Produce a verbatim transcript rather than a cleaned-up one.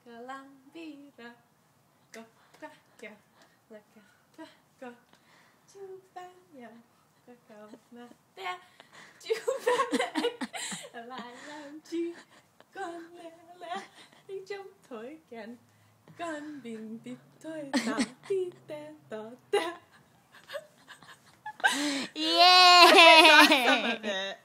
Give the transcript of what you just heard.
Galambira. Go, go, go. Like a go, go. Jubaya. Go, go. Med der. Jubaya. Lại làm chi. Con lẹ lẹ. Đi trong thổi kèn. Con bình bịp thôi. Tao đi tè tỏ tè. Yeah! Some of it.